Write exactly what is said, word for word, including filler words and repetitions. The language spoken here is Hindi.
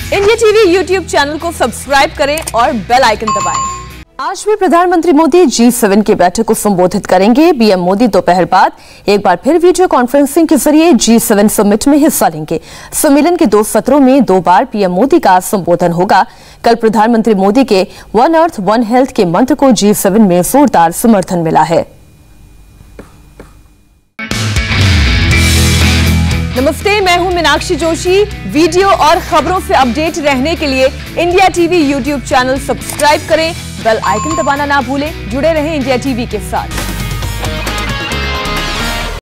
इंडिया टीवी यूट्यूब चैनल को सब्सक्राइब करें और बेल आइकन दबाएं। आज भी प्रधानमंत्री मोदी जी सेवन की बैठक को संबोधित करेंगे। पीएम मोदी दोपहर बाद एक बार फिर वीडियो कॉन्फ्रेंसिंग के जरिए जी सेवन समिट में हिस्सा लेंगे। सम्मेलन के दो सत्रों में दो बार पीएम मोदी का संबोधन होगा। कल प्रधानमंत्री मोदी के वन अर्थ वन हेल्थ के मंत्र को जी सेवन में जोरदार समर्थन मिला है। नमस्ते, मैं हूं मीनाक्षी जोशी। वीडियो और खबरों से अपडेट रहने के लिए India TV YouTube channel subscribe करें, बेल आइकन दबाना ना भूलें। जुड़े रहें इंडिया टीवी के साथ।